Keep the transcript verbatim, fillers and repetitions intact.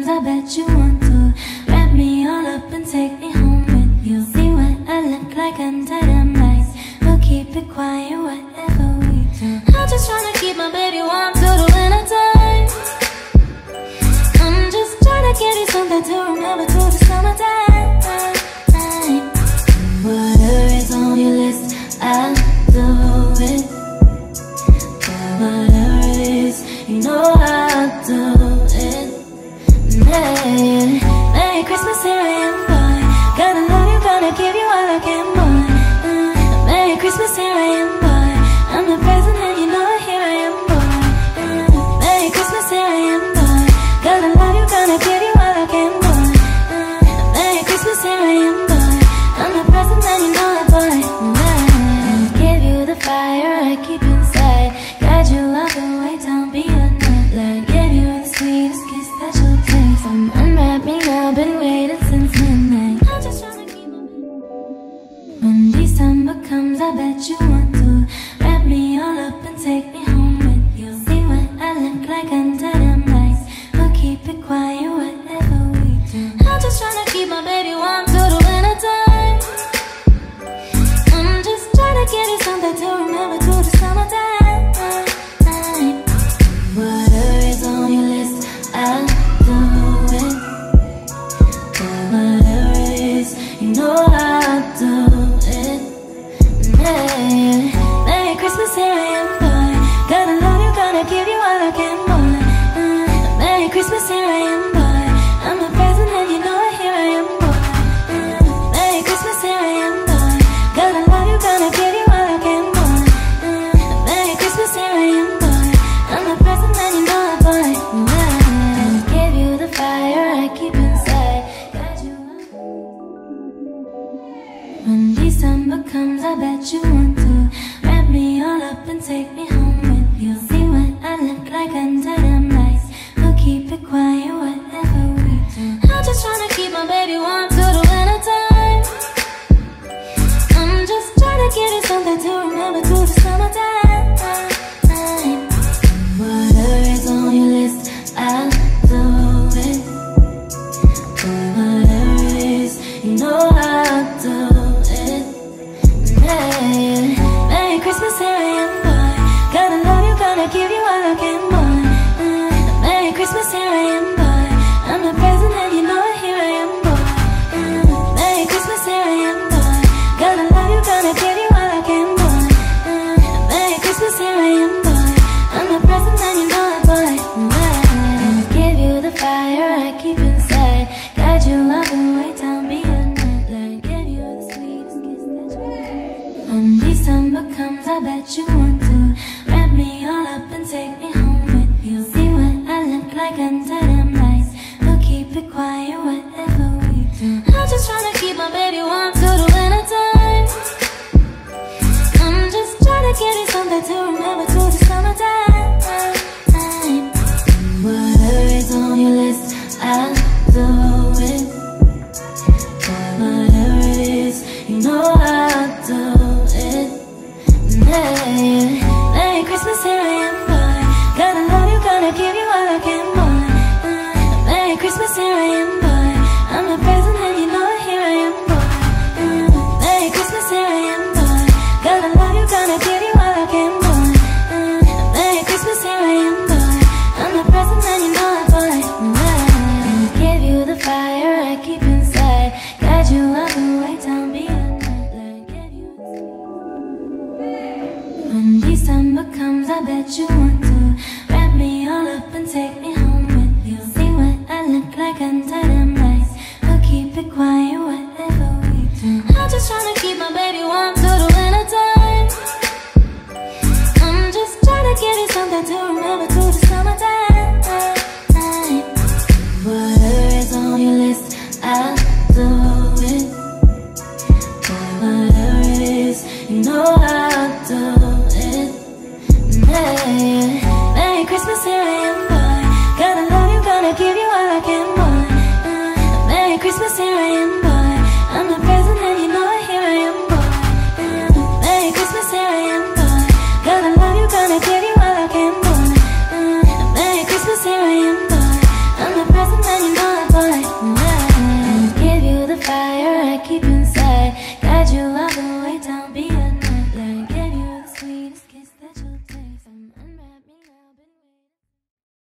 comes, I bet you want to wrap me all up and take me home with you. See what I look like under them lights. We'll keep it quiet, whatever we do. I'm just tryna keep my baby warm till the winter time. I'm just tryna get you something to remember till the summertime. Whatever is on your list, I'll do it. Whatever it is, you know I'll do it. Hey, Merry Christmas, here I am, boy. Gonna love you, gonna give you all I can, boy. uh, Merry Christmas, here I am, boy. I'm the present and you know it, here I am, boy. uh, Merry Christmas, here I am, boy. Gonna love you, gonna give you all I can, boy. uh, Merry Christmas, here I am, boy. I'm the present and you know it, boy. I give you the fire I keep inside. Guide you all the way down, be a nightlight. Give you the sweetest kiss that you'll taste. I'm unwrapping, I've been waiting since midnight. I'm just trying to keep my... When December comes, I bet you want to wrap me all up and take me home with you. See what I look like under them lights. We'll keep it quiet, whatever we do. I'm just trying to keep my baby warm till the winter time. I'm just trying to get you something to remember till the summertime. Whatever is on your list, I'll do it. Whatever it is, you know I'll do it. Hey, Merry Christmas, here I am, boy. Gonna love you, gonna give you all I can, boy. uh, Merry Christmas, here I am, boy. I'm the present and you know it, here I am, boy. uh, Merry Christmas, here I am, boy. Gonna love you, gonna give you all I can, boy. uh, Merry Christmas, here I am, boy. I'm the present and you know it, boy. I give you the fire I keep inside. Guide you up. When December comes, I bet you want to wrap me all up and take me home with you. See what I look like under them lights. We'll keep it quiet, whatever we do. I'm just trying to keep my baby warm till the winter time. I'm just trying to get you something to remember till the summertime. Whatever is on your list, I'll do it. Whatever it is, you know I'll do it. Hey, Merry Christmas, here I am, boy. Gonna love you, gonna give you all I can, boy. uh, Merry Christmas, here I am, boy. I'm the present and you know it, here I am, boy. uh, Merry Christmas, here I am, boy. Gonna love you, gonna give you all I can, boy. uh, Merry Christmas, here I am, boy. I'm the present and you know it, boy. I give you the fire I keep inside. Guide you all the way down, be a nightlight. Give you the sweetest kiss that you... When December comes, I bet you want to wrap me all up and take me home with you. See what I look like under them lights. We'll keep it quiet, whatever we do. I'm just trying to keep my baby warm till the winter time. I'm just trying to get you something to remember till the summertime. Whatever is on your list, I'll do it. Whatever it is, you know I'll do it. Hey, Merry Christmas, here I am, boy. Gonna love you, gonna give you all I can, boy. uh, Merry Christmas, here I am, boy. I'm the present and you know it, here I am, boy. uh, Merry Christmas, here I am, boy. Gonna love you, gonna give you all I can, boy. uh, Merry Christmas, here I am, boy. I'm the present and you know it, boy. I give you the fire I keep inside. Guide you all the way down, be a nightlight. Give you the... When December comes, I bet you want to wrap me all up and take me